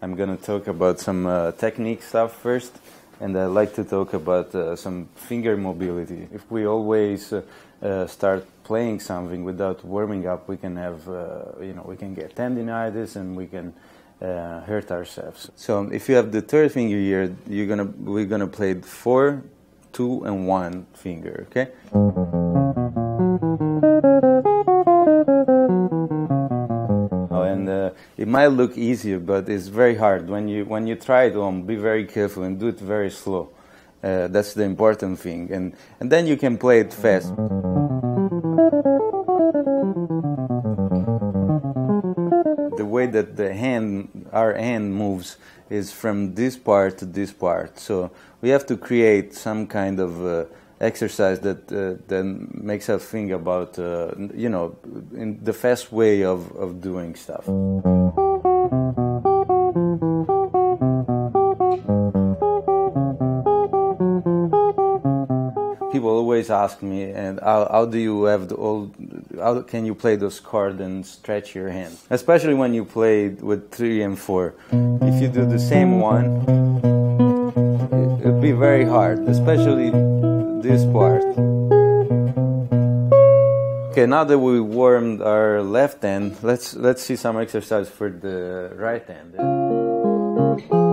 I'm going to talk about some technique stuff first, and I'd like to talk about some finger mobility. If we always start playing something without warming up, we can have, we can get tendinitis and we can hurt ourselves. So if you have the third finger here, we're gonna play 4, 2, and 1 finger, okay? It might look easier, but it's very hard. When you try it, be very careful and do it very slow. That's the important thing, and then you can play it fast. The way that our hand moves is from this part to this part. So we have to create some kind of exercise that makes us think about, in the fast way of doing stuff. People always ask me, and how do you have how can you play those chords and stretch your hands? Especially when you play with 3 and 4. If you do the same one, it'll be very hard, especially this part. Okay, now that we warmed our left hand, let's see some exercise for the right hand.